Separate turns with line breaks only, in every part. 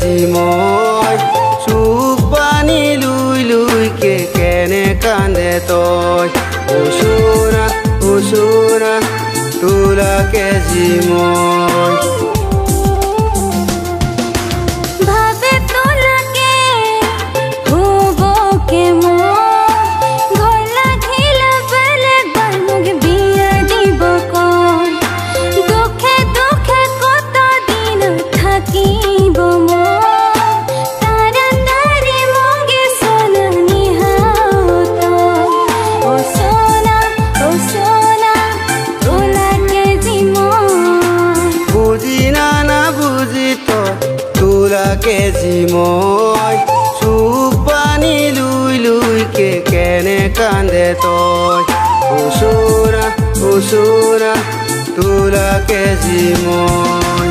KG মই চুক পানী লুই লুই কেনে কান্দে তই ও সোনা তোলা কেজি মই কেজি মই চুক পানী লুই লুই কেনে কান্দে তই ও সোনা তোলা কেজি মই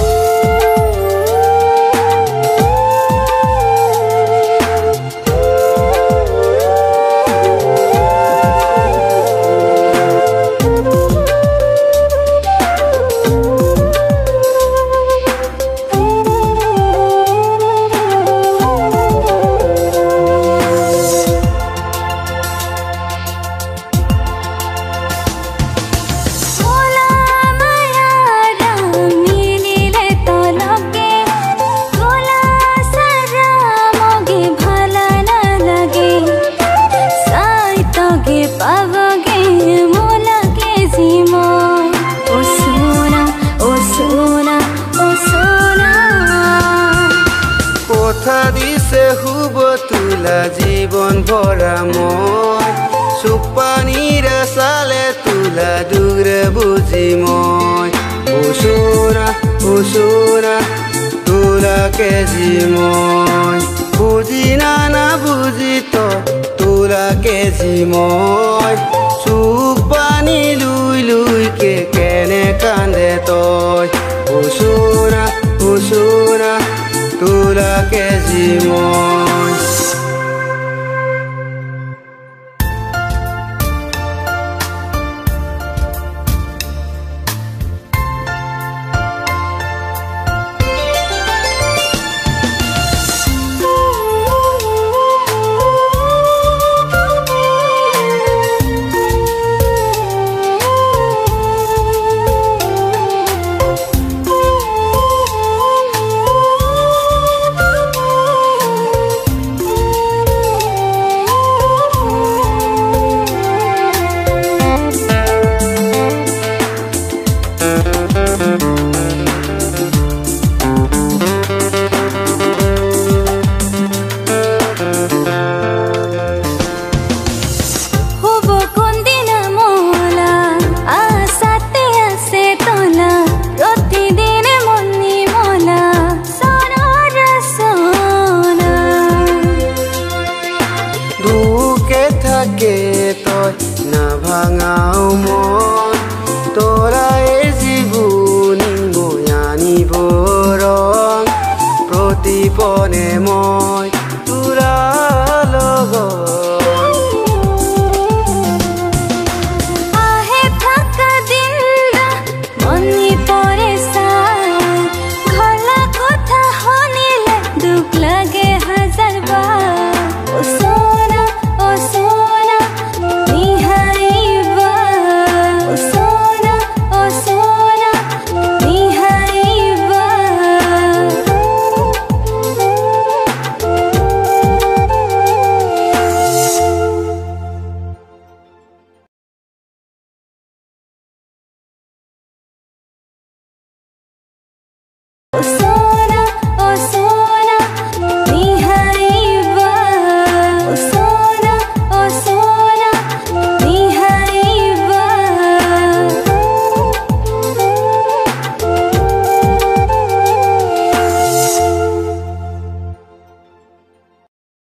কথা দিছে হুব তোলা জীবন ভরা মই চুক পানীৰে চালে তোলা দূৰে বুজি মই ও সোনা তোলা কেজি মই বুজি না বুজি তই তোলা কেজি মই চুক পানী লুই লুই কেনে কান্দে তই ও সোনা তোলা কেজি মই তই না ভাঙাও মন তোৰাই জীৱনী মই আনিব ৰং প্ৰতিপনে মই তোৰা লগত
So